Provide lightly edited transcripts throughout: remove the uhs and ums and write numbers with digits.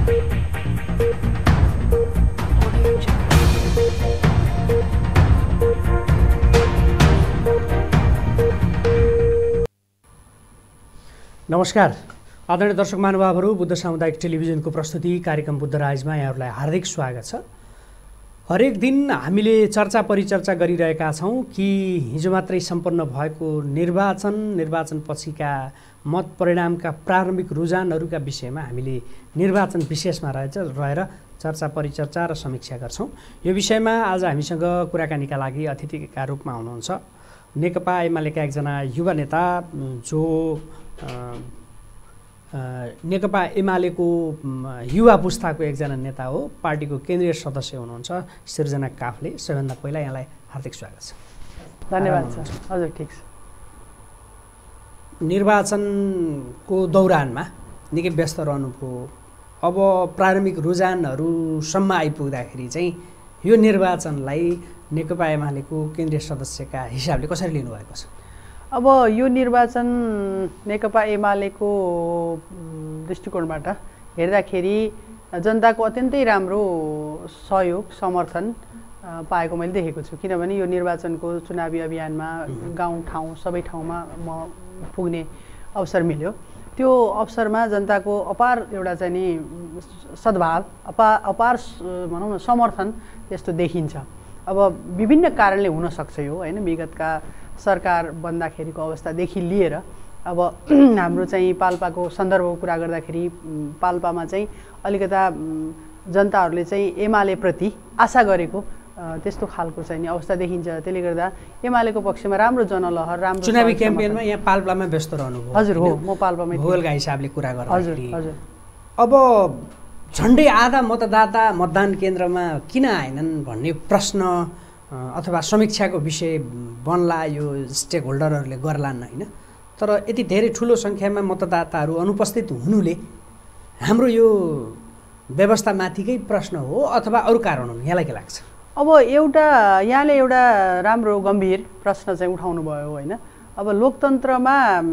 नमस्कार आदरणीय दर्शक महानुभावहरू, बुद्ध सामुदायिक टेलिभिजनको प्रस्तुति कार्यक्रम बुद्ध राजमा यहाँहरूलाई हार्दिक स्वागत छ। हरेक दिन हामीले चर्चा परिचर्चा गरिरहेका छौँ कि हिजो मात्रै सम्पन्न भएको निर्वाचन पछिका मत परिणामका प्रारम्भिक रुझानहरूका विषयमा हामीले निर्वाचन विशेषमा रहेर चर्चा परिचर्चा र समीक्षा गर्छौँ। यो विषयमा आज हामीसँग कुराकानीका लागि अतिथिका रूपमा हुनुहुन्छ नेकपा एमालेका एकजना युवा नेता जो नेकपा एमालेको युवा पुस्ताको एकजना नेता हो, पार्टीको केन्द्रीय सदस्य हुनुहुन्छ सृजना काफले। सबैभन्दा पहिला यहाँलाई हार्दिक स्वागत छ। धन्यवाद छ। हजुर ठिक छ। निर्वाचनको दौरानमा निकै व्यस्त रहनुभयो। अब प्रारम्भिक रुझानहरूसम्म आइपुग्दाखेरि चाहिँ यो निर्वाचनलाई नेकपा एमालेको केन्द्रीय सदस्यका हिसाबले कसरी लिनुभएको छ? अब यो निर्वाचन नेकपा एमालेको दृष्टिकोणबाट हेर्दाखेरि जनताको अत्यन्तै राम्रो सहयोग समर्थन पाएको मैले देखेको छु। किनभने यो निर्वाचनको चुनावी अभियानमा गाउँ ठाउँ सबै ठाउँमा म पुग्ने अवसर मिल्यो। त्यो अवसरमा जनताको अपार एउटा चाहिँ नि सद्भाव अपार भनौँ न समर्थन त्यस्तो देखिन्छ। अब विभिन्न कारणले हुनसक्छ यो होइन, विगतका सरकार बन्दाखेरिको अवस्थादेखि लिएर अब हाम्रो चाहिँ पाल्पाको सन्दर्भको कुरा गर्दाखेरि पाल्पामा चाहिँ अलिकता जनताहरूले चाहिँ एमालेप्रति आशा गरेको त्यस्तो खालको चाहिँ अवस्था देखिन्छ। त्यसले गर्दा एमालेको पक्षमा राम्रो जनलहर राम्रो चुनावी क्याम्पेनमा यहाँ पाल्पामा व्यस्त रहनुभयो। हजुर हो, म पाल्पामै भूगोलका हिसाबले कुरा गर्दाखेरि हजुर अब झन्डै आधा मतदाता मतदान केन्द्रमा किन आएनन् भन्ने प्रश्न अथवा समीक्षाको विषय बन्ला, यो स्टेक होल्डरहरूले गर्लान् होइन। तर यति धेरै ठुलो सङ्ख्यामा मतदाताहरू अनुपस्थित हुनुले हाम्रो यो व्यवस्थामाथिकै प्रश्न हो अथवा अरू कारण हुन्, यहाँलाई के लाग्छ? अब यहाँले एउटा राम्रो गम्भीर प्रश्न चाहिँ उठाउनु भयो होइन। अब लोकतन्त्रमा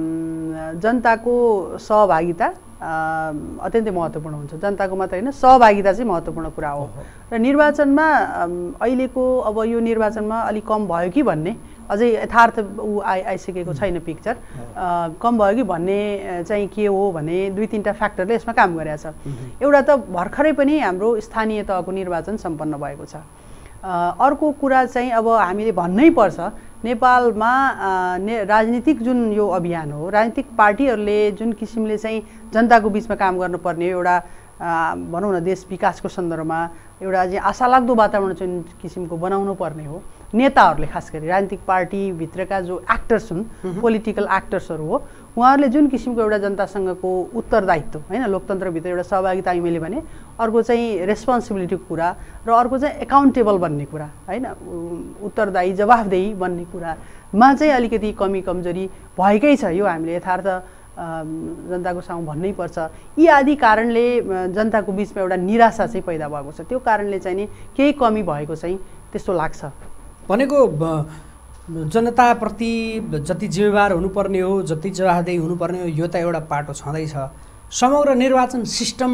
जनताको सहभागिता अत्यन्तै महत्त्वपूर्ण हुन्छ। जनताको मात्र होइन, सहभागिता चाहिँ महत्त्वपूर्ण कुरा हो। र निर्वाचनमा अहिलेको अब यो निर्वाचनमा अलिक कम भयो कि भन्ने अझै यथार्थ आइसकेको छैन पिक्चर। कम भयो कि भन्ने चाहिँ के हो भने दुई तिनवटा फ्याक्टरले यसमा काम गरेको छ। एउटा त भर्खरै पनि हाम्रो स्थानीय तहको निर्वाचन सम्पन्न भएको छ। अर्को कुरा चाहिँ अब हामीले भन्नै पर्छ नेपालमा राजनीतिक जुन यो अभियान हो, राजनीतिक पार्टीहरूले जुन किसिमले चाहिँ जनताको बिचमा काम गर्नुपर्ने एउटा भनौँ न देश विकासको सन्दर्भमा एउटा चाहिँ आशालाग्दो वातावरण जुन किसिमको बनाउनु पर्ने हो, नेताहरूले खास गरी राजनीतिक पार्टीभित्रका जो एक्टर्स हुन्, पोलिटिकल एक्टर्सहरू हो, उहाँहरूले जुन किसिमको एउटा जनतासँगको उत्तरदायित्व होइन, लोकतन्त्रभित्र एउटा सहभागिता मैले भने, अर्को चाहिँ रेस्पोन्सिबिलिटीको कुरा र अर्को चाहिँ एकाउन्टेबल बन्ने कुरा होइन, उत्तरदायी जवाफदेही बन्ने कुरामा चाहिँ अलिकति कमी कमजोरी भएकै छ। यो हामीले यथार्थ जनताको सामु भन्नै पर्छ। यी आदि कारणले जनताको बिचमा एउटा निराशा चाहिँ पैदा भएको छ। त्यो कारणले चाहिँ नि केही कमी भएको चाहिँ त्यस्तो लाग्छ। भनेको जनताप्रति जति जिम्मेवार हुनुपर्ने हो, जति जवाफदेही हुनुपर्ने हो, यो त एउटा पाटो छँदैछ। समग्र निर्वाचन सिस्टम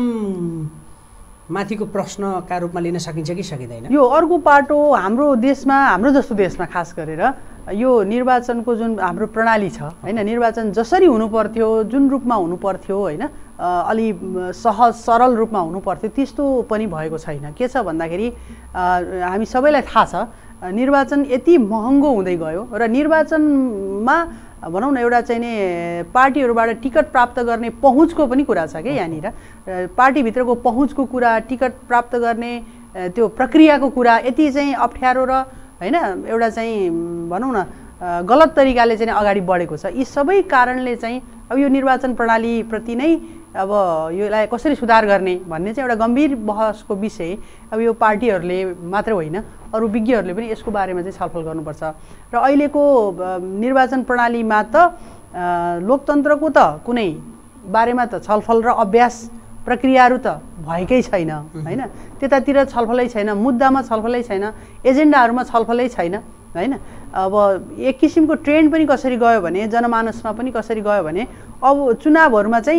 माथिको प्रश्नका रूपमा लिन सकिन्छ कि सकिँदैन? यो अर्को पाटो हाम्रो देशमा, हाम्रो जस्तो देशमा खास गरेर यो निर्वाचनको जुन हाम्रो प्रणाली छ होइन, निर्वाचन जसरी हुनुपर्थ्यो, जुन रूपमा हुनुपर्थ्यो होइन, अलि सहज सरल रूपमा हुनुपर्थ्यो, त्यस्तो पनि भएको छैन। के छ भन्दाखेरि हामी सबैलाई थाहा छ निर्वाचन यति महँगो हुँदै गयो र निर्वाचनमा भनौँ न एउटा चाहिँ नि पार्टीहरूबाट टिकट प्राप्त गर्ने पहुँचको पनि कुरा छ क्या। यहाँनिर पार्टीभित्रको पहुँचको कुरा, टिकट प्राप्त गर्ने त्यो प्रक्रियाको कुरा यति चाहिँ अप्ठ्यारो र होइन एउटा चाहिँ भनौँ न गलत तरिकाले चाहिँ अगाडि बढेको छ। यी सबै कारणले चाहिँ अब यो निर्वाचन प्रणालीप्रति नै अब यसलाई कसरी सुधार गर्ने भन्ने चाहिँ एउटा गम्भीर बहसको विषय अब यो पार्टीहरूले मात्र होइन, अरू विज्ञहरूले पनि यसको बारेमा चाहिँ छलफल गर्नुपर्छ। र अहिलेको निर्वाचन प्रणालीमा त लोकतन्त्रको त कुनै बारेमा त छलफल र अभ्यास प्रक्रियाहरू त भएकै छैन होइन, त्यतातिर छलफलै छैन, मुद्दामा छलफलै छैन, एजेन्डाहरूमा छलफलै छैन होइन। अब एक किसिमको ट्रेन्ड पनि कसरी गयो भने, जनमानसमा पनि कसरी गयो भने अब चुनावहरूमा चाहिँ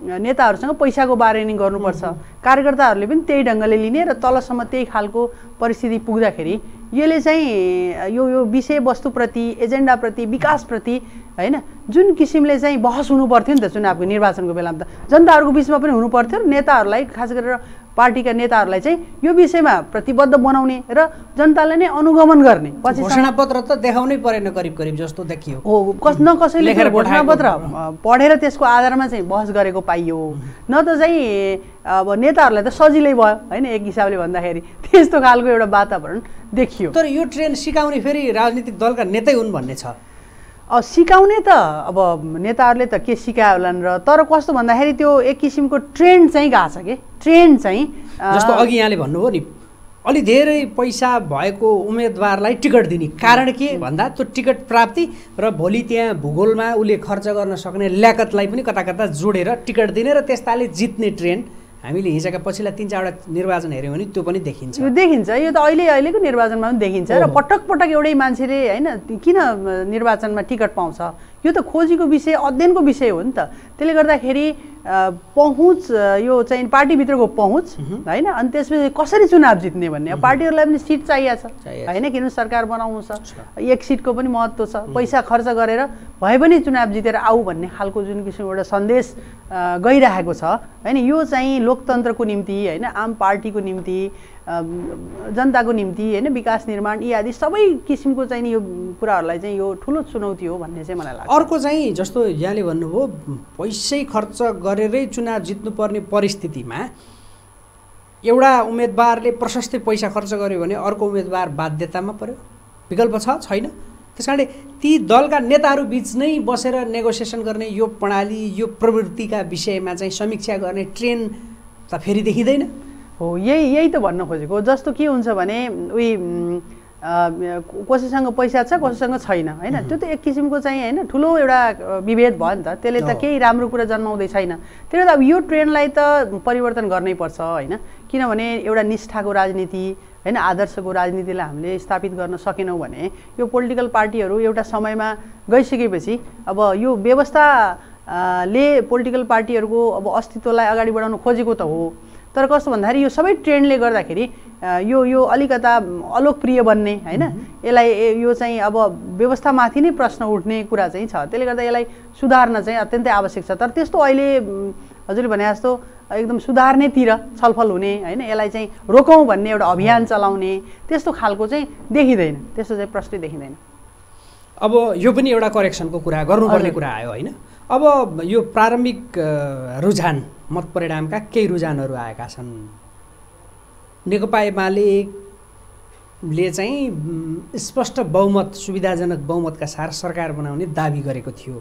नेताहरूसँग पैसाको बार्गेनिङ गर्नुपर्छ, कार्यकर्ताहरूले पनि त्यही ढङ्गले लिने र तलसम्म त्यही खालको परिस्थिति पुग्दाखेरि यसले चाहिँ यो विषयवस्तुप्रति, एजेन्डाप्रति, विकासप्रति हैन जुन किसिमले चाहिँ बहस हुनु पर्थ्यो नि त चुनावको निर्वाचनको बेलामा त जनताहरूको बिचमा पनि हुनु पर्थ्यो र नेताहरूलाई खास गरेर पार्टीका नेताहरूलाई चाहिँ यो विषयमा प्रतिबद्ध बनाउने र जनतालाई नै अनुगमन गर्ने। पछि घोषणापत्र त देखाउनै परेन करिब जस्तो देखियो। हो कसैले घोषणापत्र पढेर त्यसको आधारमा चाहिँ बहस गरेको पाइयो, न त चाहिँ अब नेताहरूलाई त सजिलै भयो हैन एक हिसाबले भन्दाखेरि त्यस्तो खालको एउटा वातावरण देखियो। तर यो ट्रेन्ड सिकाउने फेरि राजनीतिक दलका नेतै हुन् भन्ने छ। सिकाउने त अब नेताहरूले त के सिकायो होलान् र तर कस्तो भन्दाखेरि त्यो एक किसिमको ट्रेन्ड चाहिँ गएको छ के ट्रेन्ड चाहिँ जस्तो अघि यहाँले भन्नुभयो नि अलि धेरै पैसा भएको उम्मेदवारलाई टिकट दिने कारण के भन्दा त्यो टिकट प्राप्ति र भोलि त्यहाँ भूगोलमा उसले खर्च गर्न सक्ने ल्याकतलाई पनि कता कता जोडेर टिकट दिने र त्यस्ताले जित्ने ट्रेन्ड हामीले हिजोका पछिल्ला 3-4वटा निर्वाचन हेऱ्यौँ भने त्यो पनि देखिन्छ। यो देखिन्छ, यो त अहिलेको निर्वाचनमा पनि देखिन्छ र पटक एउटै मान्छेले हैन किन निर्वाचनमा टिकट पाउँछ, यो त खोजीको विषय, अध्ययनको विषय हो नि त। त्यसले गर्दाखेरि पहुँच यो चाहिँ पार्टीभित्रको पहुँच हैन अनि त्यसपछि कसरी चुनाव जित्ने भन्ने, पार्टीहरूलाई पनि सिट चाहिएको छ हैन किनभने सरकार बनाउनु छ, एक सिटको पनि महत्त्व छ, पैसा खर्च गरेर भए पनि चुनाव जितेर आऊ भन्ने खालको जुन किसिमको एउटा सन्देश गइरहेको छ हैन। यो चाहिँ लोकतन्त्रको निम्ति हैन आम पार्टीको निम्ति जनताको निम्ति हैन विकास निर्माण यी आदि सबै किसिमको चाहिँ यो कुराहरूलाई चाहिँ यो ठुलो चुनौती हो भन्ने चाहिँ मलाई लाग्छ। अर्को चाहिँ जस्तो यहाँले भन्नुभयो पैसै खर्च गरेरै चुनाव जित्नुपर्ने परिस्थितिमा एउटा उम्मेदवारले प्रशस्तै पैसा खर्च गर्यो भने अर्को उम्मेदवार बाध्यतामा पर्यो, विकल्प छैन। त्यसकारणले ती दलका नेताहरू बीच नै बसेर नेगोसिएसन गर्ने यो प्रणाली, यो प्रवृत्तिका विषयमा चाहिँ समीक्षा गर्ने ट्रेन्ड त फेरि देखिँदैन। हो यही त भन्न खोजेको। जस्तो के हुन्छ भने उही कसैसँग पैसा छ कसैसँग छैन हैन, त्यो त एक किसिमको चाहिँ हैन ठुलो एउटा विभेद भयो नि त, त्यसले त केही राम्रो कुरा जन्माउँदै छैन। त्यसले त अब यो ट्रेन्डलाई त परिवर्तन गर्नै पर्छ हैन, किनभने एउटा निष्ठाको राजनीति हैन आदर्शको राजनीतिलाई हामीले स्थापित गर्न सकेनौँ भने यो पोलिटिकल पार्टीहरू एउटा समयमा गइसकेपछि अब यो व्यवस्थाले पोलिटिकल पार्टीहरूको अब अस्तित्वलाई अगाडि बढाउन खोजेको त हो, तर कस्तो भन्दाखेरि यो सबै ट्रेन्डले गर्दाखेरि यो अलिकता अलोकप्रिय बन्ने हैन, यसलाई यो चाहिँ अब व्यवस्थामाथि नै प्रश्न उठ्ने कुरा चाहिँ छ। त्यसले गर्दा यसलाई सुधार्न चाहिँ अत्यन्तै आवश्यक छ। तर त्यस्तो अहिले हजुरले भने जस्तो एकदम सुधार्नेतिर छलफल हुने हैन, यसलाई चाहिँ रोकौँ भन्ने एउटा अभियान चलाउने त्यस्तो खालको चाहिँ देखिँदैन, त्यस्तो चाहिँ प्रश्न देखिँदैन। अब यो पनि एउटा करेक्सनको कुरा गर्नुपर्ने कुरा आयो हैन। अब यो प्रारम्भिक रुझान मत परिणामका केही रुझानहरू आएका छन्। नेकपा एमाले चाहिँ स्पष्ट बहुमत, सुविधाजनक बहुमतका साथ सरकार बनाउने दाबी गरेको थियो।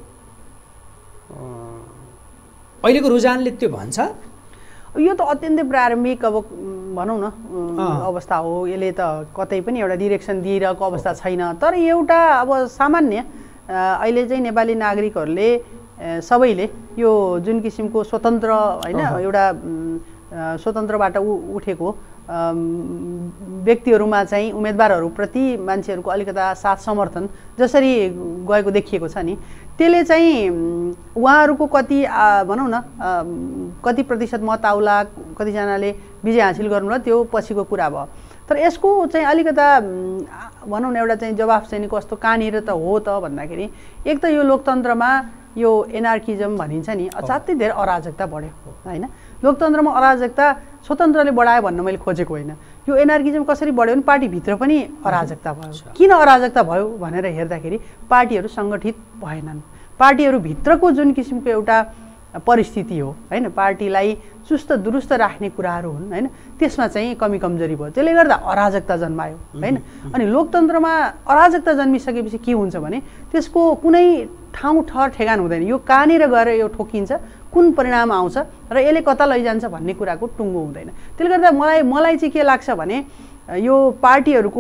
अहिलेको रुझानले त्यो भन्छ। यो त अत्यन्तै प्रारम्भिक अब भनौँ न अवस्था हो, यसले त कतै पनि एउटा डिरेक्सन दिइरहेको अवस्था छैन। तर एउटा अब सामान्य अहिले चाहिँ नेपाली नागरिकहरूले सबैले यो जुन किसिमको स्वतन्त्र हैन एउटा स्वतन्त्रबाट उठेको व्यक्तिहरूमा चाहिँ उम्मेदवारहरूप्रति मान्छेहरूको अलिकता साथ समर्थन जसरी गएको देखिएको छ नि, त्यसले चाहिँ उहाँहरूको कति भनौँ न कति प्रतिशत मत आउला, कतिजनाले विजय हासिल गर्नुभयो त्यो पछिको कुरा भयो। तर यसको चाहिँ अलिकता भनौँ न एउटा चाहिँ जवाफ चाहिँ कस्तो कहाँनिर त हो त भन्दाखेरि एक त यो लोकतन्त्रमा यो एनार्किजम भनिन्छ नि असाध्यै धेरै अराजकता बढ्यो हैन। लोकतन्त्रमा अराजकता स्वतन्त्रले बढायो भन्न मैले खोजेको होइन, यो एनार्किजम कसरी बढ्यो भने पार्टीभित्र पनि अराजकता भयो। किन अराजकता भयो भनेर हेर्दाखेरि पार्टीहरू सङ्गठित भएनन्, पार्टीहरूभित्रको जुन किसिमको एउटा परिस्थिति हो हैन, पार्टीलाई चुस्त दुरुस्त राख्ने कुराहरू हुन् हैन, त्यसमा चाहिँ कमी कमजोरी भयो, त्यसले गर्दा अराजकता जन्मायो हैन। अनि लोकतन्त्रमा अराजकता जन्मिसकेपछि के हुन्छ भने त्यसको कुनै ठाउँ ठहर ठेगान हुँदैन, यो कहाँनिर गएर यो ठोकिन्छ, कुन परिणाम आउँछ र यसले कता लैजान्छ भन्ने कुराको टुङ्गो हुँदैन। त्यसले गर्दा मलाई चाहिँ के लाग्छ भने यो पार्टीहरूको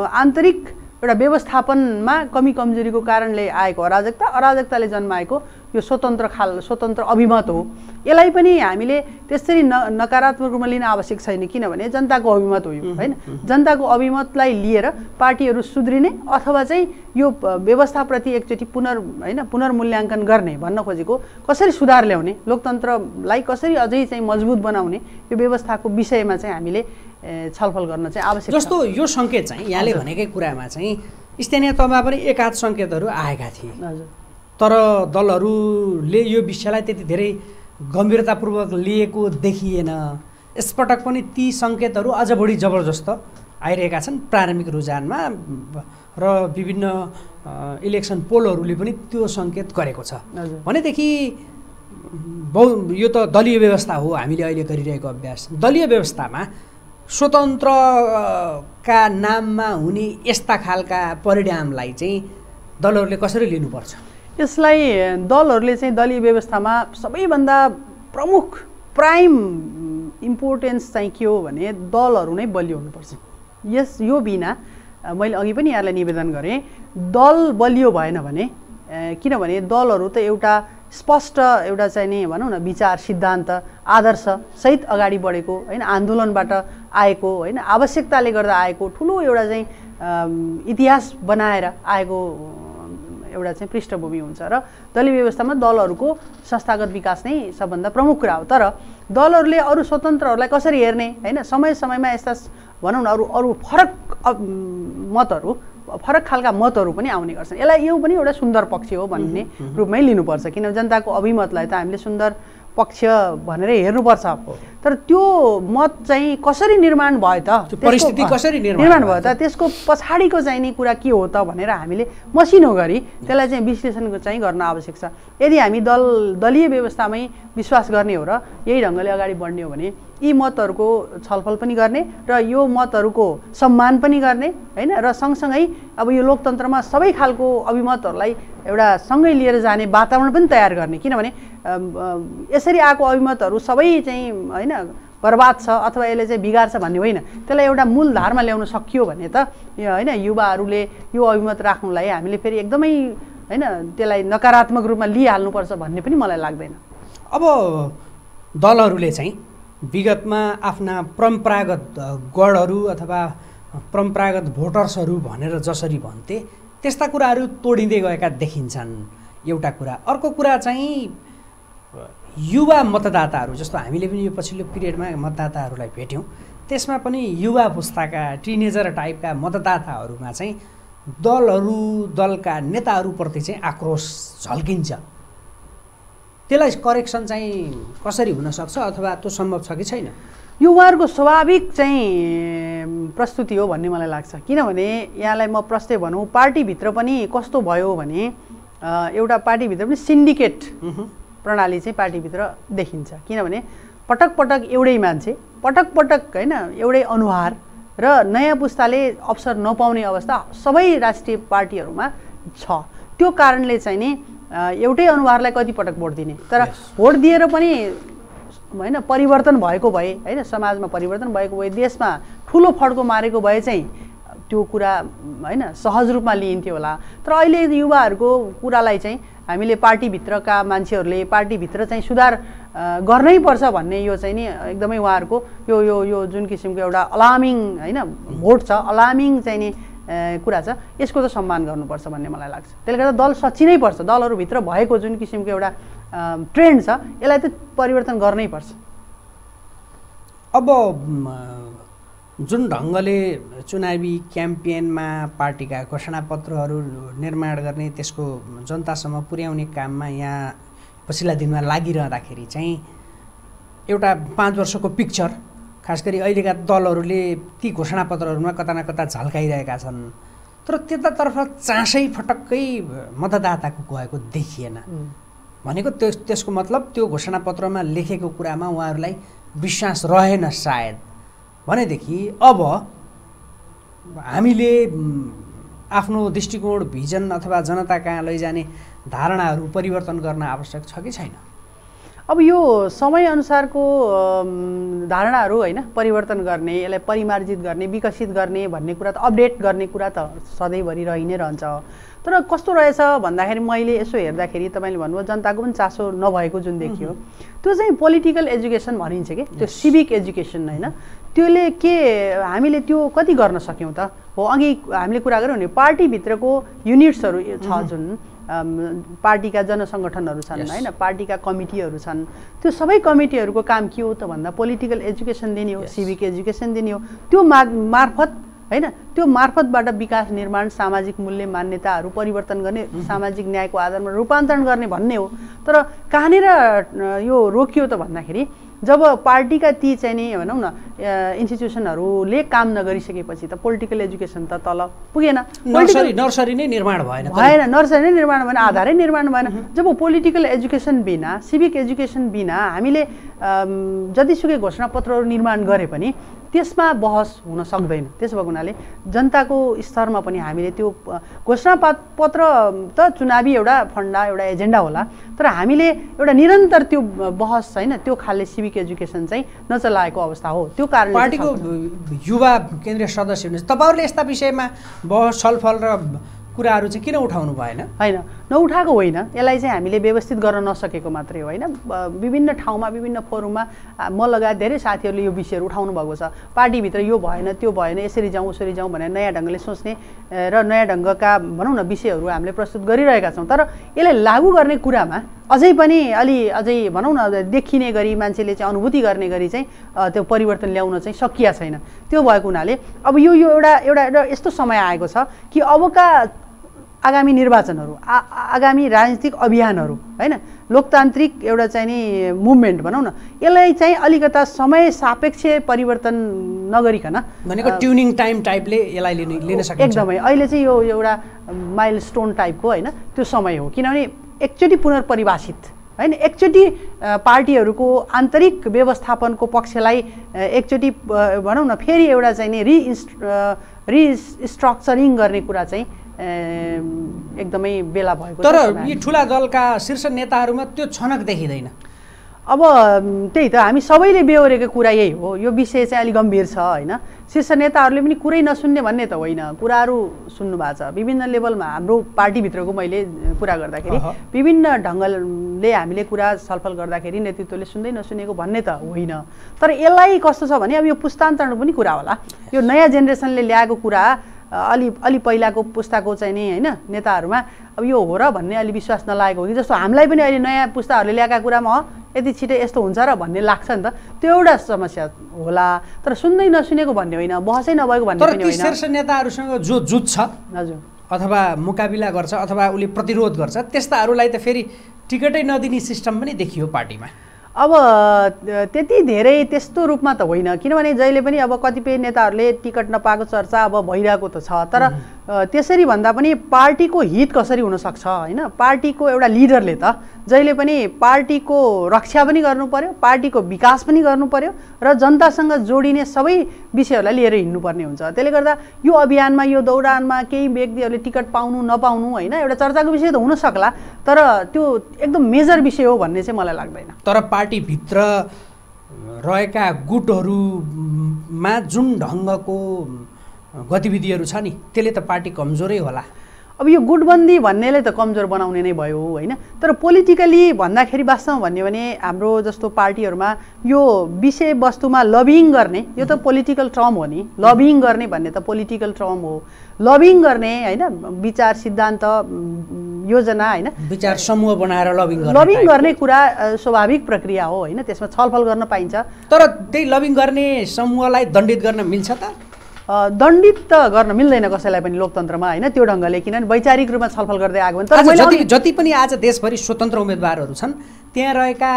आन्तरिक एउटा व्यवस्थापनमा कमी कमजोरीको कारणले आएको अराजकताले जन्माएको यो स्वतन्त्र अभिमत हो। यसलाई पनि हामीले त्यसरी नकारात्मक रूपमा लिन आवश्यक छैन, किनभने जनताको अभिमत हो यो, हैन? जनताको अभिमतलाई लिएर पार्टीहरू सुध्रिने अथवा चाहिँ यो व्यवस्थाप्रति एकचोटि पुनर्मूल्याङ्कन गर्ने भन्न खोजेको, कसरी सुधार ल्याउने, लोकतन्त्रलाई कसरी अझै चाहिँ मजबुत बनाउने, यो व्यवस्थाको विषयमा चाहिँ हामीले छलफल गर्न चाहिँ आवश्यक छ। जस्तो यो सङ्केत चाहिँ यहाँले भनेकै कुरामा चाहिँ स्थानीय तहमा पनि एकाध सङ्केतहरू आएका थिए, तर दलहरूले यो विषयलाई त्यति धेरै गम्भीरतापूर्वक लिएको देखिएन। यसपटक पनि ती सङ्केतहरू अझ बढी जबरजस्त आइरहेका छन् प्रारम्भिक रुझानमा र विभिन्न इलेक्सन पोलहरूले पनि त्यो सङ्केत गरेको छ। भनेदेखि यो त दलीय व्यवस्था हो हामीले अहिले गरिरहेको अभ्यास। दलीय व्यवस्थामा स्वतन्त्रका नाममा हुने यस्ता खालका परिणामलाई चाहिँ दलहरूले कसरी लिनुपर्छ? यसलाई दलहरूले चाहिँ दलीय व्यवस्थामा सबैभन्दा प्रमुख प्राइम इम्पोर्टेन्स चाहिँ के हो भने दलहरू नै बलियो हुनुपर्छ। यो बिना मैले अघि पनि यहाँलाई निवेदन गरेँ, दल बलियो भएन भने, किनभने दलहरू त एउटा स्पष्ट एउटा चाहिँ नि भनौँ न विचार सिद्धान्त आदर्श सहित अगाडि बढेको, हैन, आन्दोलनबाट आएको, हैन, आवश्यकताले गर्दा आएको ठुलो एउटा चाहिँ इतिहास बनाएर आएको एउटा चाहिँ पृष्ठभूमि हुन्छ र दलीय व्यवस्थामा दलहरूको संस्थागत विकास नै सबभन्दा प्रमुख कुरा हो। तर दलहरूले अरू स्वतन्त्रहरूलाई कसरी हेर्ने, हैन, समय समयमा यस्ता भनौँ न अरू फरक मतहरू, फरक खालका मतहरू पनि आउने गर्छन्। यसलाई यो पनि एउटा सुन्दर पक्ष हो भन्ने रूपमै लिनुपर्छ, किनभने जनताको अभिमतलाई त हामीले सुन्दर पक्ष भनेर हेर्नुपर्छ। तर त्यो मत चाहिँ कसरी निर्माण भयो त, परिस्थिति कसरी निर्माण भयो त, त्यसको पछाडिको चाहिँ नि कुरा के हो त भनेर हामीले मसिनो गरी त्यसलाई चाहिँ विश्लेषण चाहिँ गर्न आवश्यक छ। यदि हामी दलीय व्यवस्थामै विश्वास गर्ने हो र यही ढङ्गले अगाडि बढ्ने हो भने यी मतहरूको छलफल पनि गर्ने र यो मतहरूको सम्मान पनि गर्ने, हैन, र सँगसँगै अब यो लोकतन्त्रमा सबै खालको अभिमतहरूलाई एउटा सँगै लिएर जाने वातावरण पनि तयार गर्ने। किनभने यसरी आएको अभिमतहरू सबै चाहिँ हैन बर्बाद छ अथवा यसले चाहिँ बिगार्छ भन्ने होइन, त्यसलाई एउटा मूल धारमा ल्याउन सकियो भने त हैन युवाहरूले यो अभिमत राख्नुलाई हामीले फेरि एकदमै हैन त्यसलाई नकारात्मक रूपमा लिइहाल्नुपर्छ भन्ने पनि मलाई लाग्दैन। अब दलहरूले चाहिँ विगतमा आफ्ना परम्परागत गढहरू अथवा परम्परागत भोटर्सहरू भनेर जसरी भन्थे त्यस्ता कुराहरू तोडिँदै गएका देखिन्छन्, एउटा कुरा। अर्को कुरा चाहिँ युवा मतदाताहरू, जस्तो हामीले पनि यो पछिल्लो पिरियडमा मतदाताहरूलाई भेट्यौँ, त्यसमा पनि युवा पुस्ताका टिनेजर टाइपका मतदाताहरूमा चाहिँ दलका नेताहरूप्रति चाहिँ आक्रोश झल्किन्छ। त्यसलाई करेक्सन चाहिँ कसरी हुन सक्छ अथवा त्यो सम्भव छ कि छैन? यो उहाँहरूको स्वाभाविक चाहिँ प्रस्तुति हो भन्ने मलाई लाग्छ। किनभने यहाँलाई म प्रश्न भनौँ, पार्टीभित्र पनि कस्तो भयो भने एउटा पार्टीभित्र पनि सिन्डिकेट प्रणाली चाहिँ पार्टीभित्र देखिन्छ। किनभने पटक पटक एउटै मान्छे, पटक पटक हैन एउटै अनुहार र नयाँ पुस्ताले अवसर नपाउने अवस्था सबै राष्ट्रिय पार्टीहरूमा छ। त्यो कारणले चाहिँ नि एउटै अनुहारलाई कति पटक भोट दिने, तर भोट दिएर पनि हैन परिवर्तन भएको भए, हैन समाजमा परिवर्तन भएको भए, देशमा ठुलो फड्को मारेको भए चाहिँ त्यो कुरा हैन सहज रूपमा लिइन्थ्यो होला। तर अहिले युवाहरूको कुरालाई चाहिँ हामीले पार्टीभित्रका मान्छेहरूले पार्टीभित्र चाहिँ सुधार गर्नै पर्छ भन्ने यो चाहिँ नि एकदमै उहाँहरूको यो यो यो जुन किसिमको एउटा अलार्मिङ हैन भोट छ, अलार्मिङ चाहिँ नि कुरा छ, यसको त सम्मान गर्नुपर्छ भन्ने मलाई लाग्छ। त्यसले गर्दा दल सच्चिनै पर्छ, दलहरूभित्र भएको जुन किसिमको एउटा ट्रेन्ड छ यसलाई त परिवर्तन गर्नै पर्छ। अब जुन ढङ्गले चुनावी क्याम्पेनमा पार्टीका घोषणापत्रहरू निर्माण गर्ने, त्यसको जनतासम्म पुर्याउने काममा यहाँ पछिल्ला दिनमा लागिरहँदाखेरि चाहिँ एउटा 5 वर्षको पिक्चर खास गरी अहिलेका दलहरूले ती घोषणापत्रहरूमा कता न कता झल्काइरहेका छन्, तर त्यतातर्फ चासै फटक्कै मतदाताको गएको देखिएन। भनेको त्यसको मतलब त्यो घोषणापत्रमा लेखेको कुरामा उहाँहरूलाई विश्वास रहेन सायद। भनेदेखि अब हामीले आफ्नो दृष्टिकोण, भिजन अथवा जनता कहाँ लैजाने धारणाहरू परिवर्तन गर्न आवश्यक छ कि छैन? अब यो समयअनुसारको धारणाहरू होइन परिवर्तन गर्ने, यसलाई परिमार्जित गर्ने, विकसित गर्ने भन्ने कुरा त अपडेट गर्ने कुरा त सधैँभरि रहि नै रहन्छ। तर कस्तो रहेछ भन्दाखेरि मैले यसो हेर्दाखेरि तपाईँले भन्नुभयो जनताको पनि चासो नभएको जुन देखियो, त्यो चाहिँ पोलिटिकल एजुकेसन भनिन्छ कि, त्यो सिभिक एजुकेसन होइन। त्यसले के हामीले त्यो कति गर्न सक्यौँ त? हो अघि हामीले कुरा गऱ्यौँ नि पार्टीभित्रको युनिट्सहरू छ जुन पार्टीका जनसङ्गठनहरू छन् होइन, पार्टीका कमिटीहरू छन्, त्यो सबै कमिटीहरूको काम के हो त भन्दा पोलिटिकल एजुकेसन दिने हो, सिभिक एजुकेसन दिने हो। त्यो मार्फत होइन, त्यो मार्फतबाट विकास निर्माण, सामाजिक मूल्य मान्यताहरू परिवर्तन गर्ने, सामाजिक न्यायको आधारमा रूपान्तरण गर्ने भन्ने हो। तर कहाँनिर यो रोकियो त भन्दाखेरि जब पार्टीका ती चाहिँ नि भनौँ न इन्स्टिट्युसनहरूले काम नगरिसकेपछि त पोलिटिकल एजुकेसन त तल पुगेन, नर्सरी नै निर्माण भएन, नर्सरी नै निर्माण भएन, आधारै निर्माण भएन। जब पोलिटिकल एजुकेसन बिना, सिभिक एजुकेसन बिना हामीले जतिसुकै घोषणापत्रहरू निर्माण गरे पनि त्यसमा बहस हुन सक्दैन। त्यसो भएको हुनाले जनताको स्तरमा पनि हामीले त्यो घोषणापत्र त चुनावी एउटा फन्डा, एउटा एजेन्डा होला, तर हामीले एउटा निरन्तर त्यो बहस होइन त्यो खालले सिभिक एजुकेसन चाहिँ नचलाएको अवस्था हो। त्यो कारण पार्टीको युवा केन्द्रीय सदस्य हुनुहुन्छ तपाईँहरूले यस्ता विषयमा बहस छलफल र कुराहरू चाहिँ किन उठाउनु भएन? होइन, नउठाएको होइन, यसलाई चाहिँ हामीले व्यवस्थित गर्न नसकेको मात्रै हो होइन। विभिन्न ठाउँमा विभिन्न फोरममा म लगायत धेरै साथीहरूले यो विषयहरू उठाउनु भएको छ। पार्टीभित्र यो भएन, त्यो भएन, यसरी जाउँ उसरी जाउँ भनेर नयाँ ढङ्गले सोच्ने र नयाँ ढङ्गका भनौँ न विषयहरू हामीले प्रस्तुत गरिरहेका छौँ। तर यसलाई लागू गर्ने कुरामा अझै पनि अझै भनौँ न देखिने गरी मान्छेले चाहिँ अनुभूति गर्ने गरी चाहिँ त्यो परिवर्तन ल्याउन चाहिँ सकिया छैन। त्यो भएको हुनाले अब यो एउटा यस्तो समय आएको छ कि अबका आगामी निर्वाचनहरू, आगामी राजनीतिक अभियानहरू होइन, लोकतान्त्रिक एउटा चाहिँ नि मुभमेन्ट भनौँ न, यसलाई चाहिँ अलिकता समय सापेक्ष परिवर्तन नगरिकन भनेको ट्युनिङ टाइम टाइपले यसलाई लिन सकिन्छ। एकदमै अहिले चाहिँ यो एउटा माइलस्टोन टाइपको होइन त्यो समय हो, किनभने एकचोटि पुनर्परिभाषित होइन, एकचोटि पार्टीहरूको आन्तरिक व्यवस्थापनको पक्षलाई एकचोटि भनौँ न फेरि एउटा चाहिँ नि रिस्ट्रक्चरिङ गर्ने कुरा चाहिँ एकदमै बेला भएको। तर यी ठुला दलका शीर्ष नेताहरूमा त्यो छनक देखिँदैन। अब त्यही त हामी सबैले बेहोरेको कुरा यही हो, यो विषय चाहिँ अलिक गम्भीर छ होइन। शीर्ष नेताहरूले पनि कुरै नसुन्ने भन्ने त होइन, कुराहरू सुन्नु भएको छ विभिन्न लेभलमा। हाम्रो पार्टीभित्रको मैले कुरा गर्दाखेरि विभिन्न ढङ्गले हामीले कुरा छलफल गर्दाखेरि नेतृत्वले सुन्दै नसुनेको भन्ने त होइन। तर यसलाई कस्तो छ भने अब यो पुस्तान्तरण पनि कुरा होला, यो नयाँ जेनेरेसनले ल्याएको कुरा अलि पहिलाको पुस्ताको चाहिँ नि होइन नेताहरूमा अब यो हो र भन्ने अलि विश्वास नलागेको हो कि जस्तो हामीलाई पनि अहिले नयाँ पुस्ताहरूले ल्याएका कुरामा यति छिटै यस्तो हुन्छ र भन्ने लाग्छ नि त, त्यो एउटा समस्या होला। तर सुन्दै नसुनेको भन्ने होइन, बहसै नभएको भन्ने पनि होइन। शीर्ष नेताहरूसँग जो जुत्छ हजुर अथवा मुकाबिला गर्छ अथवा उसले प्रतिरोध गर्छ त्यस्ताहरूलाई त फेरि टिकटै नदिने सिस्टम पनि देखियो पार्टीमा। अब त्यति धेरै त्यस्तो रूपमा त होइन, किनभने जहिले पनि अब कतिपय नेताहरूले टिकट नपाएको चर्चा अब भइरहेको त छ। तर त्यसरी भन्दा पनि पार्टीको हित कसरी हुनसक्छ होइन, पार्टीको एउटा लिडरले त जहिले पनि पार्टीको रक्षा पनि गर्नु पर्यो, पार्टीको विकास पनि गर्नु पर्यो र जनतासँग जोडिने सबै विषयहरूलाई लिएर हिँड्नुपर्ने हुन्छ। त्यसले गर्दा यो अभियानमा यो दौडानमा केही व्यक्तिहरूले टिकट पाउनु नपाउनु होइन एउटा चर्चाको विषय त हुनसक्ला, तर त्यो एकदम मेजर विषय हो भन्ने चाहिँ मलाई लाग्दैन। तर पार्टीभित्र रहेका गुटहरूमा जुन ढङ्गको गतिविधिहरू छ नि त्यसले त पार्टी कमजोरै होला। अब यो गुटबन्दी भन्नेले त कमजोर बनाउने नै भयो होइन। तर पोलिटिकली भन्दाखेरि वास्तवमा भन्यो भने हाम्रो जस्तो पार्टीहरूमा यो विषयवस्तुमा लबिङ गर्ने यो त पोलिटिकल टर्म हो नि, लबिङ गर्ने भन्ने त पोलिटिकल टर्म हो। लबिङ गर्ने होइन विचार सिद्धान्त योजना होइन विचार समूह बनाएर लबिङ गर्ने कुरा स्वाभाविक प्रक्रिया हो होइन, त्यसमा छलफल गर्न पाइन्छ। तर त्यही लबिङ गर्ने समूहलाई दण्डित गर्न मिल्छ त? दण्डित त गर्न मिल्दैन कसैलाई पनि लोकतन्त्रमा होइन त्यो ढङ्गले, किनभने वैचारिक रूपमा छलफल गर्दै आएको भने। तर जति पनि आज देशभरि स्वतन्त्र उम्मेदवारहरू छन् त्यहाँ रहेका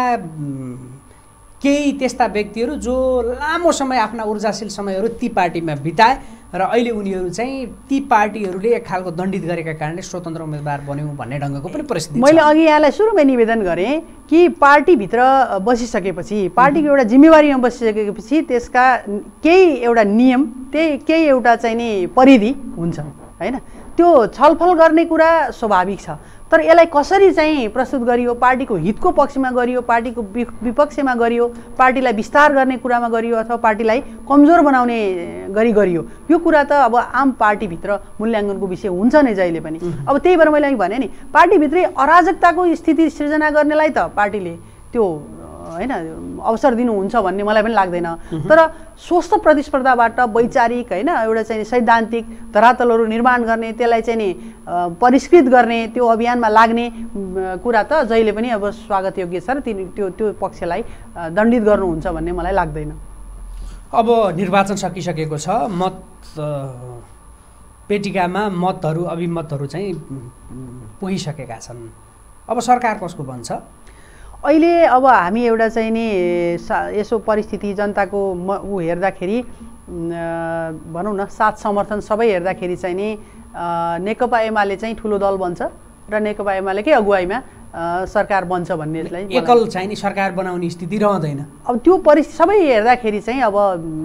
केही त्यस्ता व्यक्तिहरू जो लामो समय आफ्ना ऊर्जाशील समयहरू ती पार्टीमा बिताए र अहिले उनीहरू चाहिँ ती पार्टीहरूले एक खालको दण्डित गरेका कारणले स्वतन्त्र उम्मेदवार बन्यौँ भन्ने ढङ्गको पनि परिस्थिति। मैले अघि यहाँलाई सुरुमै निवेदन गरेँ कि पार्टीभित्र बसिसकेपछि पार्टीको एउटा जिम्मेवारीमा बसिसकेपछि त्यसका केही एउटा नियम केही एउटा चाहिँ नि परिधि हुन्छ होइन, त्यो छलफल गर्ने कुरा स्वाभाविक छ। तर यसलाई कसरी चाहिँ प्रस्तुत गरियो, पार्टीको हितको पक्षमा गरियो, पार्टीको विपक्षमा गरियो, पार्टीलाई विस्तार गर्ने कुरामा गरियो अथवा पार्टीलाई कमजोर बनाउने गरी गरियो, यो कुरा त अब आम पार्टीभित्र मूल्याङ्कनको विषय हुन्छ नै जहिले पनि। अब त्यही भएर मैले भने नि पार्टीभित्रै अराजकताको स्थिति सृजना गर्नेलाई त पार्टीले त्यो हैन अवसर दिनुहुन्छ भन्ने मलाई पनि लाग्दैन। तर स्वस्थ प्रतिस्पर्धाबाट वैचारिक हैन एउटा चाहिँ सैद्धान्तिक धरातलहरू निर्माण गर्ने, त्यसलाई चाहिँ नि परिष्कृत गर्ने, त्यो अभियानमा लाग्ने कुरा त जहिले पनि अब स्वागत योग्य छ र त्यो पक्षलाई दण्डित गर्नुहुन्छ भन्ने मलाई लाग्दैन। अब निर्वाचन सकिसकेको छ, मत पेटिकामा मतहरू अभिमतहरू चाहिँ पुगिसकेका छन्। अब सरकार कसको बन्छ? अहिले अब हामी एउटा चाहिँ नि यसो परिस्थिति जनताको हेर्दाखेरि भनौँ न साथ समर्थन सबै हेर्दाखेरि चाहिँ नि नेकपा एमाले चाहिँ ठुलो दल बन्छ र नेकपा एमालेकै अगुवाईमा सरकार बन्छ भन्नेलाई एकल चाहिँ नि सरकार बनाउने स्थिति रहँदैन। अब त्यो परिस्थिति सबै हेर्दाखेरि चाहिँ अब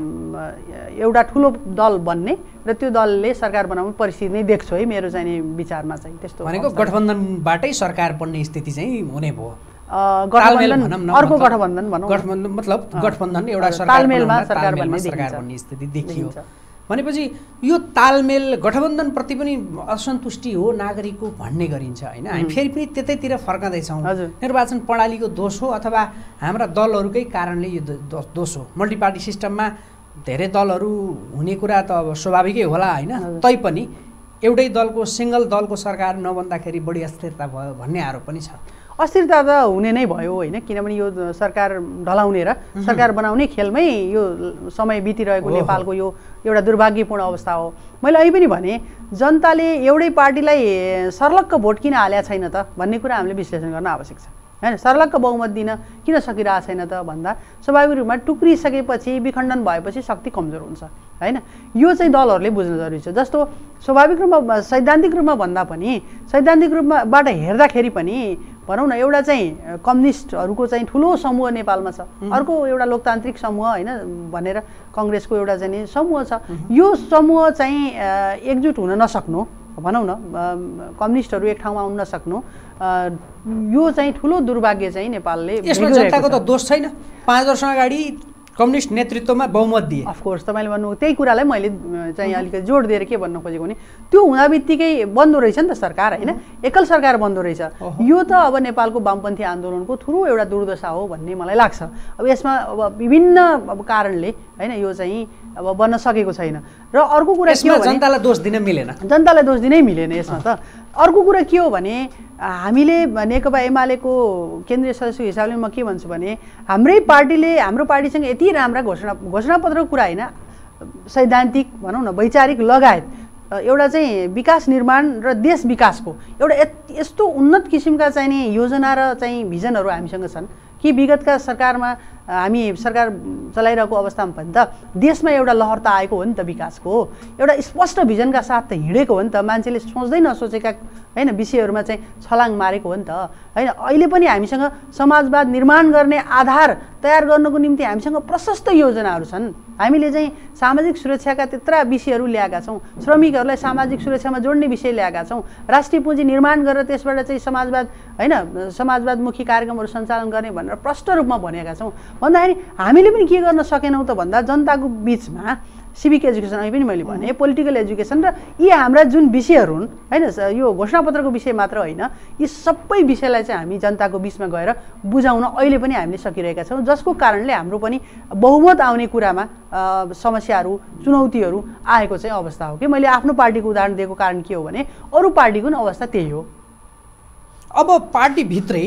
एउटा ठुलो दल बन्ने र त्यो दलले सरकार बनाउने परिस्थिति नै देख्छु है मेरो चाहिँ नि विचारमा चाहिँ त्यस्तो। भनेको गठबन्धनबाटै सरकार बन्ने स्थिति चाहिँ हुने भयो। गठबन्धन अर्को गठबन्धन भनौँ, गठबन्धन मतलब गठबन्धन एउटा तालमेलमा सरकार बन्ने स्थिति देखियो। भनेपछि यो तालमेल गठबन्धनप्रति पनि असन्तुष्टि हो नागरिकको भन्ने गरिन्छ हैन। हामी फेरि पनि त्यतैतिर फर्कँदैछौँ। निर्वाचन प्रणालीको दोष हो अथवा हाम्रा दलहरूकै कारणले यो दोष हो? मल्टिपार्टी सिस्टममा धेरै दलहरू हुने कुरा त अब स्वाभाविकै होला हैन, तैपनि एउटै दलको सिंगल दलको सरकार नबन्दाखेरि बढी अस्थिरता भयो भन्ने आरोप पनि छ। अस्थिरता त हुने नै भयो होइन, किनभने यो सरकार ढलाउने र सरकार बनाउने खेलमै यो समय बितिरहेको नेपालको यो एउटा दुर्भाग्यपूर्ण अवस्था हो। मैले अहिले पनि भने जनताले एउटै पार्टीलाई सर्लक्क भोट किन हालेको छैन त भन्ने कुरा हामीले विश्लेषण गर्न आवश्यक छ हैन। सर्लक्क बहुमत दिन किन सकिरहेको छैन त भन्दा स्वाभाविक रूपमा टुक्रिसकेपछि विखण्डन भएपछि शक्ति कमजोर हुन्छ हैन। यो चाहिँ दलहरूले बुझ्न जरुरी छ। जस्तो स्वाभाविक रूपमा सैद्धान्तिक रूपमा भन्दा पनि सैद्धान्तिक रूपबाट हेर्दाखेरि पनि भनौँ न एउटा चाहिँ कम्युनिस्टहरूको चाहिँ ठुलो समूह नेपालमा छ, अर्को एउटा लोकतान्त्रिक समूह होइन भनेर कङ्ग्रेसको एउटा चाहिँ समूह छ। यो समूह चाहिँ एकजुट हुन नसक्नु भनौँ न, कम्युनिस्टहरू एक ठाउँमा आउन नसक्नु, यो चाहिँ ठुलो दुर्भाग्य चाहिँ नेपालले। यसमा जनताको त दोष छैन। 5 वर्ष अगाडि कम्युनिस्ट नेतृत्वमा बहुमत दिए। अफकोर्स तपाईँले भन्नु त्यही कुरालाई मैले चाहिँ अलिकति जोड दिएर के भन्न खोजेको भने त्यो हुँदा बित्तिकै बन्दो रहेछ नि त सरकार होइन, एकल सरकार बन्दो रहेछ। यो त अब नेपालको वामपन्थी आन्दोलनको ठुलो एउटा दुर्दशा हो भन्ने मलाई लाग्छ। अब यसमा अब विभिन्न अब कारणले होइन यो चाहिँ अब बन्न सकेको छैन। र अर्को कुरा के हो भने जनतालाई दोष दिन मिलेन, जनतालाई दोष दिनै मिलेन यसमा त। अर्को कुरा के हो भने हामीले नेकपा एमालेको केन्द्रीय सदस्यको हिसाबले म के भन्छु भने हाम्रो पार्टीसँग यति राम्रा घोषणापत्रको कुरा होइन, सैद्धान्तिक भनौँ न वैचारिक लगायत एउटा चाहिँ विकास निर्माण र देश विकासको एउटा यस्तो उन्नत किसिमका चाहिँ नि योजना र चाहिँ भिजनहरू हामीसँग छन् कि विगतका सरकारमा हामी सरकार चलाइरहेको अवस्थामा पनि त देशमा एउटा लहर त आएको हो नि त विकासको, एउटा स्पष्ट भिजनका साथ त हिँडेको हो नि त, मान्छेले सोच्दै नसोचेका हैन विषयहरूमा चाहिँ छलाङ मारेको हो नि त हैन। अहिले पनि हामीसँग समाजवाद निर्माण गर्ने आधार तयार गर्नको निम्ति हामीसँग प्रशस्त योजनाहरू छन्। हामीले चाहिँ सामाजिक सुरक्षाका त्यत्रा विषयहरू ल्याएका छौँ, श्रमिकहरूलाई सामाजिक सुरक्षामा जोड्ने विषय ल्याएका छौँ, राष्ट्रिय पुँजी निर्माण गरेर त्यसबाट चाहिँ समाजवाद हैन समाजवादमुखी कार्यक्रमहरू सञ्चालन गर्ने भनेर प्रष्ट रूपमा भनेका छौँ। भन्दाखेरि हामीले पनि के गर्न सकेनौँ त भन्दा जनताको बिचमा सिभिक एजुकेसन अहिले पनि मैले भने पोलिटिकल एजुकेसन र यी हाम्रा जुन विषयहरू हुन् हैन यो घोषणापत्रको विषय मात्र होइन, यी सबै विषयलाई चाहिँ हामी जनताको बिचमा गएर बुझाउन अहिले पनि हामीले सकिरहेका छौँ, जसको कारणले हाम्रो पनि बहुमत आउने कुरामा समस्याहरू चुनौतीहरू आएको चाहिँ अवस्था हो कि मैले आफ्नो पार्टीको उदाहरण दिएको कारण के हो भने अरू पार्टीको पनि अवस्था त्यही हो। अब पार्टीभित्रै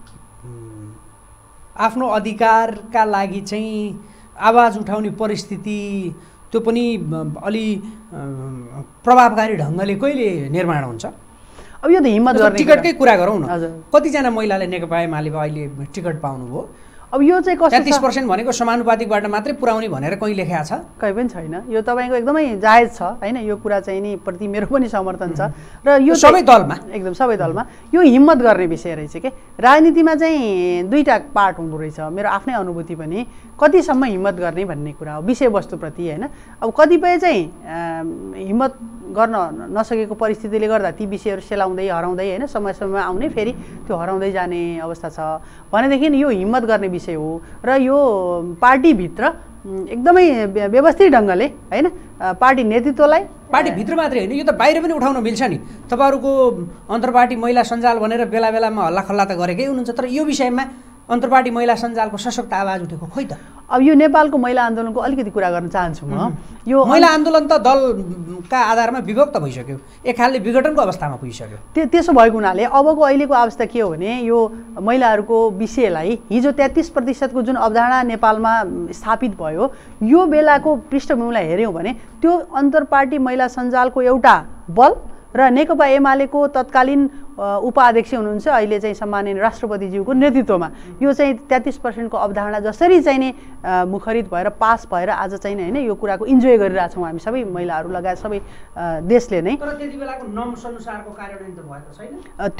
आफ्नो अधिकारका लागि चाहिँ आवाज उठाउने परिस्थिति त्यो पनि अलि प्रभावकारी ढङ्गले कहिले निर्माण हुन्छ? अब यो त हिम्मत गर्ने टिकटकै कुरा गरौँ न, कतिजना महिलाले नेकपा एमालेमा अहिले टिकट पाउनुभयो? अब यो चाहिँ 33% भनेको समानुपातिकबाट मात्रै पुर्याउने भनेर कहीँ लेखेको छ? कहीँ पनि छैन। यो तपाईँको एकदमै जायज छ होइन, यो कुरा चाहिँ नि प्रति मेरो पनि समर्थन छ र यो सबै दलमा एकदम सबै दलमा यो हिम्मत गर्ने विषय रहेछ के। राजनीतिमा चाहिँ दुईटा पार्ट हुँदो रहेछ, मेरो आफ्नै अनुभूति पनि कतिसम्म हिम्मत गर्ने भन्ने कुरा हो विषयवस्तुप्रति होइन। अब कतिपय चाहिँ हिम्मत गर्न नसकेको परिस्थितिले गर्दा ती विषयहरू सेलाउँदै हराउँदै होइन समय समयमा आउने फेरि त्यो हराउँदै जाने अवस्था छ भनेदेखि यो हिम्मत गर्ने विषय हो र यो पार्टीभित्र एकदमै व्यवस्थित ढङ्गले होइन पार्टी नेतृत्वलाई पार्टीभित्र मात्रै होइन यो त बाहिर पनि उठाउन मिल्छ नि तपाईँहरूको अन्तर्पार्टी महिला सञ्जाल भनेर बेला बेलामा हल्लाखल्ला त गरेकै हुनुहुन्छ तर यो विषयमा अन्तर्पार्टी महिला सञ्जालको सशक्त आवाज उठेको खोइ त अब यो नेपालको महिला आन्दोलनको अलिकति कुरा गर्न चाहन्छु म यो महिला आन्दोलन त दलका आधारमा विभक्त भइसक्यो एक खालले विघटनको अवस्थामा पुगिसक्यो त्यसो भएको हुनाले अबको अहिलेको अवस्था के हो भने यो महिलाहरूको विषयलाई हिजो 33% जुन अवधारणा नेपालमा स्थापित भयो यो बेलाको पृष्ठभूमिलाई हेऱ्यौँ भने त्यो अन्तर्पार्टी महिला सञ्जालको एउटा बल र नेकपा एमालेको तत्कालीन उपाध्यक्ष हुनुहुन्छ अहिले चाहिँ सम्माननीय राष्ट्रपतिज्यूको नेतृत्वमा यो चाहिँ 33% को अवधारणा जसरी चाहिँ नि मुखरित भएर पास भएर आज चाहिँ नि हैन यो कुराको इन्जोय गरिरहेछौँ हामी सबै महिलाहरू लगायत सबै देशले नै तर त्यति बेलाको नर्म्स अनुसारको कार्यान्वयन त भएको छैन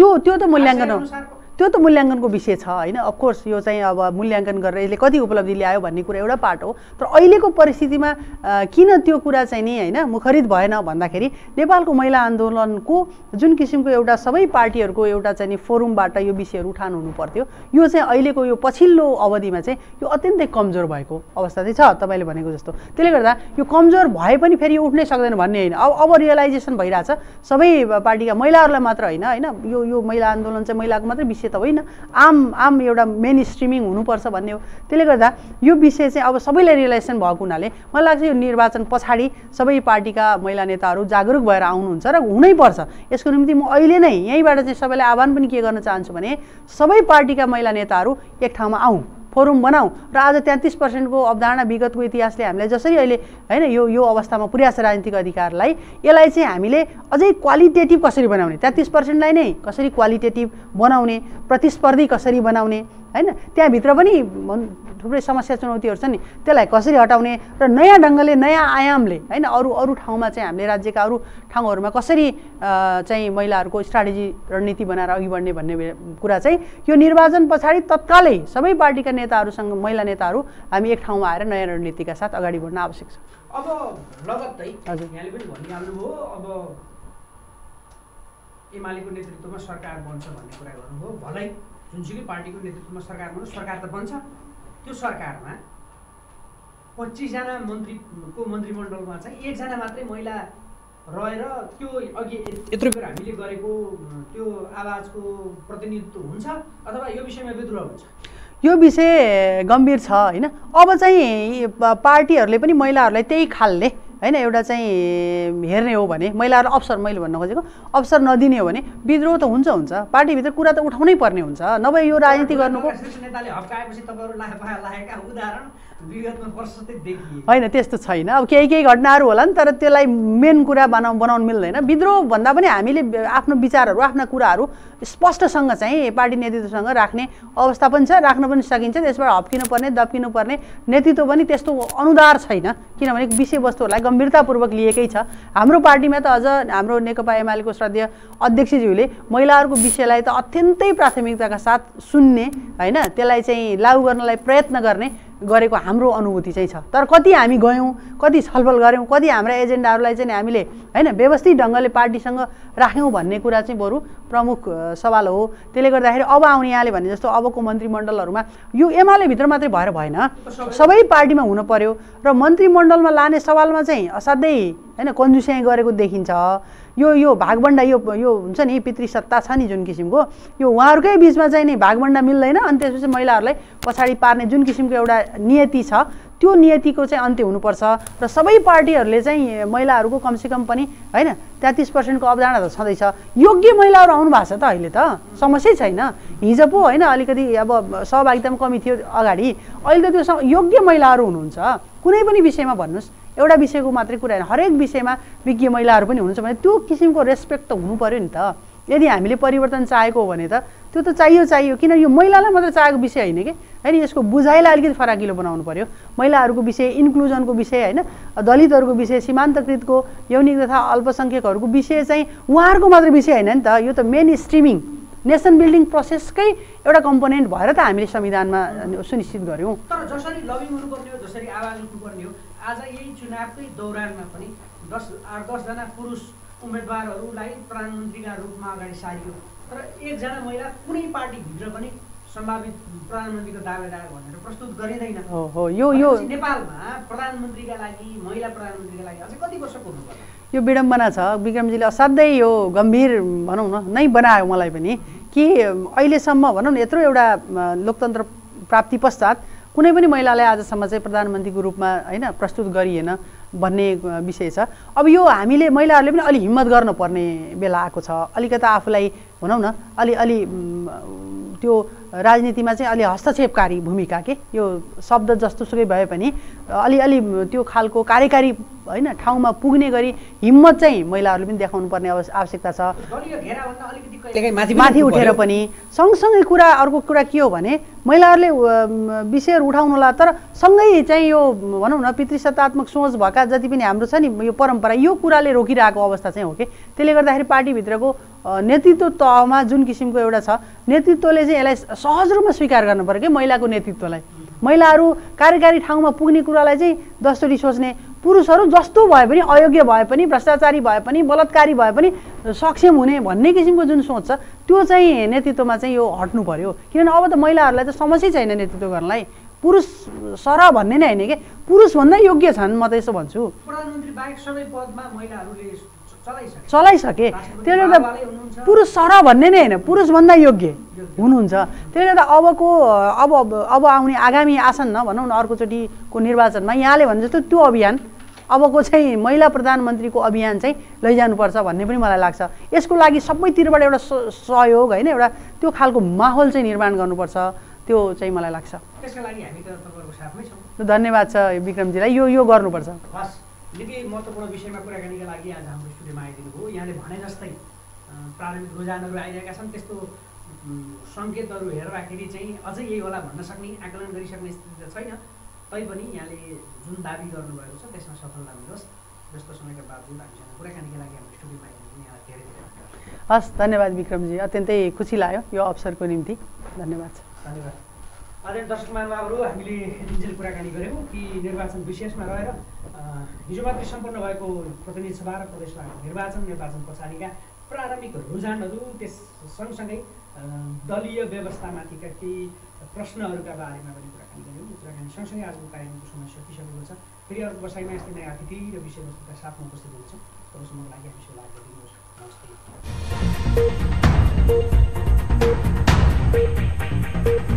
त्यो त मूल्याङ्कनको विषय छ हैन अफ कोर्स यो चाहिँ अब मूल्याङ्कन गरेर यसले कति उपलब्धि ल्यायो भन्ने कुरा एउटा पार्ट हो तर अहिलेको परिस्थितिमा किन त्यो कुरा चाहिँ नि हैन मुखरित भएन भन्दाखेरि नेपालको महिला आन्दोलनको जुन किसिमको एउटा सबै पार्टीहरूको एउटा चाहिँ नि फोरमबाट यो विषयहरू उठान हुनु पर्थ्यो यो चाहिँ अहिलेको यो पछिल्लो अवधिमा चाहिँ यो अत्यन्तै कमजोर भएको अवस्था चाहिँ छ तपाईले भनेको जस्तो त्यसले गर्दा यो कमजोर भए पनि फेरि यो उठ्नै सक्दैन भन्ने हैन अब रियलाइजेसन भइरहेछ सबै पार्टीका महिलाहरूलाई मात्र हैन यो महिला आन्दोलन चाहिँ महिलाको मात्रै विषय त होइन आम एउटा मेन स्ट्रिमिङ हुनुपर्छ भन्ने हो त्यसले गर्दा यो विषय चाहिँ अब सबैलाई रियलाइजेसन भएको हुनाले मलाई लाग्छ यो निर्वाचन पछाडि सबै पार्टीका महिला नेताहरू जागरुक भएर आउनुहुन्छ र हुनै पर्छ यसको निम्ति म अहिले नै यहीँबाट चाहिँ सबैलाई आह्वान पनि के गर्न चाहन्छु भने सबै पार्टीका महिला नेताहरू एक ठाउँमा आउँ फोरम बनाऊ र आज 33% को अवधारणा विगतको इतिहासले हामीलाई जसरी अहिले हैन यो अवस्थामा पुर्याछ राजनीतिक अधिकारलाई यसलाई चाहिँ हामीले अझै क्वालिटेटिभ कसरी बनाउने 33% लाई नै कसरी क्वालिटेटिभ बनाउने प्रतिस्पर्धी कसरी बनाउने हैन त्यहाँभित्र पनि थुप्रै समस्या चुनौतीहरू छन् नि त्यसलाई कसरी हटाउने र नयाँ ढङ्गले नयाँ आयामले हैन अरू ठाउँमा चाहिँ हामीले राज्यका अरू ठाउँहरूमा कसरी चाहिँ महिलाहरूको स्ट्राटेजी रणनीति बनाएर अघि बढ्ने भन्ने कुरा चाहिँ यो निर्वाचन पछाडि तत्कालै सबै पार्टीका नेताहरूसँग महिला नेताहरू हामी एक ठाउँमा आएर नयाँ रणनीतिका साथ अगाडि बढ्न आवश्यक छ अब लगत्तै यहाँले पनि भनिहाल्नुभयो अब एमालेको नेतृत्वमा सरकार बन्छ भन्ने कुरा गर्नुभयो भलै जुनसुकै पार्टीको नेतृत्वमा सरकार बन्छ सरकार त बन्छ त्यो सरकारमा 25 जना मन्त्रीको मन्त्रीमण्डलमा चाहिँ 1 जना मात्रै महिला रहेर त्यो अघि यत्रो बेर हामीले गरेको त्यो आवाजको प्रतिनिधित्व हुन्छ अथवा यो विषयमा विद्रोह हुन्छ यो विषय गम्भीर छ हैन अब चाहिँ पार्टीहरूले पनि महिलाहरूलाई त्यही खालले हैन एउटा चाहिँ हेर्ने हो भने महिलाहरू अवसर मैले भन्न खोजेको अवसर नदिने हो भने विद्रोह त हुन्छ पार्टीभित्र कुरा त उठाउनै पर्ने हुन्छ नभए यो राजनीति गर्नुको नेताले हप्काएपछि तपाईहरु लागेका उदाहरण विगतमा प्रशस्तै देखिए हैन त्यस्तो छैन अब केही घटनाहरू होला नि तर त्यसलाई मेन कुरा बनाउन मिल्दैन विद्रोह भन्दा पनि हामीले आफ्नो विचारहरू आफ्ना कुराहरू स्पष्टसँग चाहिँ पार्टी नेतृत्वसँग राख्ने अवस्था पनि छ राख्न पनि सकिन्छ त्यसबाट हप्किनु पर्ने दप्किनु पर्ने नेतृत्व पनि त्यस्तो अनुदार छैन किनभने विषयवस्तुहरूलाई गम्भीरतापूर्वक लिएकै छ हाम्रो पार्टीमा त अझ हाम्रो नेकपा एमालेको श्रद्धेय अध्यक्षज्यूले महिलाहरूको विषयलाई त अत्यन्तै प्राथमिकताका साथ सुन्ने हैन त्यसलाई चाहिँ लागू गर्नलाई प्रयत्न गरेको हाम्रो अनुभूति चाहिँ छ तर कति हामी गयौँ कति छलफल गऱ्यौँ कति हाम्रा एजेन्डाहरूलाई चाहिँ हामीले हैन व्यवस्थित ढङ्गले पार्टीसँग राख्यौँ भन्ने कुरा चाहिँ बरु प्रमुख सवाल हो त्यसले गर्दाखेरि अब आउने यहाँले भने जस्तो अबको मन्त्रीमण्डलहरूमा यो एमाले भित्र मात्रै भएर भएन सबै पार्टीमा हुन पर्यो र मन्त्रीमण्डलमा लाने सवालमा चाहिँ असाध्यै हैन कन्जुस्याइ गरेको देखिन्छ यो भागबण्डा यो हुन्छ नि पितृसत्ता छ नि जुन किसिमको यो उहाँहरूकै बीचमा चाहिँ नि भागबण्डा मिल्दैन अनि त्यसपछि महिलाहरूलाई पछाडि पार्ने जुन किसिमको एउटा नियति छ त्यो नियतिको चाहिँ अन्त्य हुनुपर्छ र सबै पार्टीहरूले चाहिँ महिलाहरूको कमसेकम पनि हैन 33% को अवधारणा त छँदैछ योग्य महिलाहरू आउनु भएको छ त अहिले त समस्या छैन हिजो पो हैन अलिकति अब सहभागितामा कमी थियो अगाडि अहिले त त्यो योग्य महिलाहरू हुनुहुन्छ कुनै पनि विषयमा भन्नुस् एउटा विषयको मात्रै कुरा हैन हरेक विषयमा विज्ञ महिलाहरू पनि हुनुहुन्छ भने त्यो किसिमको रेस्पेक्ट त हुनु पर्यो नि त यदि हामीले परिवर्तन चाहेको हो भने त त्यो त चाहियो किन यो महिलालाई मात्र चाहेको विषय हैन के हैन यसको बुझाइलाई अलिकति फराकिलो बनाउनु पर्यो महिलाहरूको विषय इन्क्लुजनको विषय हैन दलितहरूको विषय सीमान्तकृतको यौनिक तथा अल्पसंख्यकहरूको विषय चाहिँ उहाँहरूको मात्र विषय हैन नि त यो त मेन स्ट्रिमिङ नेसन बिल्डिङ प्रोसेसकै एउटा कम्पोनेन्ट भएर त हामीले संविधानमा सुनिश्चित गर्यौं तर जसरी लबिङ हुनुपर्ने हो जसरी आवाज उठ्नुपर्ने हो आज यही चुनावकै दौरानमा पनि 8-10 जना पुरुष उम्मेदवारहरूलाई प्रधानमन्त्रीका रूपमा अगाडि सारियो, तर एकजना महिला कुनै पार्टीभित्र पनि सम्भावित प्रधानमन्त्रीको दावेदार भनेर प्रस्तुत गरिँदैन। हो यो नेपालमा प्रधानमन्त्रीका लागि, महिला प्रधानमन्त्रीका लागि अझै कति वर्ष पुग्नुपर्छ? यो विडम्बना छ। विक्रमजीले असाध्यै यो गम्भीर भनौँ न नै बनायो मलाई पनि कि अहिलेसम्म भनौँ न यत्रो एउटा लोकतन्त्र प्राप्ति पश्चात कुनै पनि महिलालाई आजसम्म चाहिँ प्रधानमन्त्रीको रूपमा होइन प्रस्तुत गरिएन भन्ने विषय छ। अब यो हामीले महिलाहरूले पनि अलि हिम्मत गर्नुपर्ने बेला आएको छ। अलिकता आफूलाई भनौँ न अलि त्यो राजनीतिमा चाहिँ अलि हस्तक्षेपकारी भूमिका के यो शब्द जस्तोसुकै भए पनि अलि त्यो खालको कार्यकारी होइन ठाउँमा पुग्ने गरी हिम्मत चाहिँ महिलाहरूले पनि देखाउनु पर्ने आवश्यकता छ। माथि उठेर पनि सँगसँगै अर्को कुरा के हो भने महिलाहरूले विषयहरू उठाउनुला, तर सँगै चाहिँ यो भनौँ न पितृसत्तात्मक सोच भएका जति पनि हाम्रो छ नि यो परम्परा, यो कुराले रोकिरहेको अवस्था चाहिँ हो कि त्यसले गर्दाखेरि पार्टीभित्रको नेतृत्व तहमा जुन किसिमको एउटा छ नेतृत्वले चाहिँ यसलाई सहज रूपमा स्वीकार गर्नु पर्यो कि महिलाको नेतृत्वलाई। महिलाहरू कार्यकारी ठाउँमा पुग्ने कुरालाई चाहिँ दस्तुरी सोच्ने, पुरुषहरू जस्तो भए पनि अयोग्य भए पनि भ्रष्टाचारी भए पनि बलात्कारी भए पनि सक्षम हुने भन्ने किसिमको जुन सोच छ त्यो चाहिँ नेतृत्वमा चाहिँ यो हट्नु पर्यो। किनभने अब त महिलाहरूलाई त समस्या छैन नेतृत्व गर्नलाई, पुरुष सर भन्ने नै होइन कि पुरुषभन्दा योग्य छन्, म त यसो भन्छु। प्रधानमन्त्री बाहेक सबै पदमा महिलाहरूले चलाइसके, त्यसले गर्दा पुरुष सर भन्ने नै होइन पुरुषभन्दा योग्य हुनुहुन्छ। त्यसले गर्दा अब आउने आगामी आसन्न भनौँ न अर्कोचोटिको निर्वाचनमा यहाँले भने जस्तो त्यो अभियान अबको चाहिँ महिला प्रधानमन्त्रीको अभियान चाहिँ लैजानुपर्छ भन्ने पनि मलाई लाग्छ। यसको लागि सबैतिरबाट एउटा सहयोग होइन एउटा त्यो खालको माहौल चाहिँ निर्माण गर्नुपर्छ, त्यो चाहिँ मलाई लाग्छ। त्यसका लागि हामी त तपाईँको साथमै छौँ। धन्यवाद छ विक्रमजीलाई, यो गर्नुपर्छ। निकै महत्त्वपूर्ण विषयमा कुराकानीका लागि आज हाम्रो स्टुडियोमा आइदिनु भयो। यहाँले भने जस्तै प्रारम्भिक रुझानहरू आइरहेका छन्, त्यस्तो सङ्केतहरू हेर्दाखेरि चाहिँ अझै यही होला भन्न सक्ने आकलन गरिसक्ने स्थिति त छैन। तैपनि यहाँले जुन दाबी गर्नुभएको छ त्यसमा सफलता मिलोस्। व्यस्त समयका बावजुद हामीसँग कुराकानीका लागि हाम्रो स्टुडियोमा आइदिनु यहाँलाई धेरै धन्यवाद। हस्, धन्यवाद विक्रमजी, अत्यन्तै खुसी लाग्यो यो अवसरको निम्ति। धन्यवाद। धन्यवाद। आदरणीय दर्शक महानुभावहरू, हामीले दिनजेल कुराकानी गऱ्यौँ कि निर्वाचन विशेषमा रहेर हिजो मात्रै सम्पन्न भएको प्रतिनिधि सभा र प्रदेशमा निर्वाचन पछाडिका प्रारम्भिक रुझानहरू, त्यस सँगसँगै दलीय व्यवस्थामाथिका केही प्रश्नहरूका बारेमा पनि कुराकानी गऱ्यौँ। कुराकानी सँगसँगै आजको कार्यक्रमको समय सकिसकेको छ। फेरि अर्को बसाइमा यस्तै नयाँ अतिथि र विषयवस्तुका साथमा उपस्थित हुन्छौँ। तबसम्मको लागि हामी सल्लाह गरिदिनुहोस्। नमस्ते।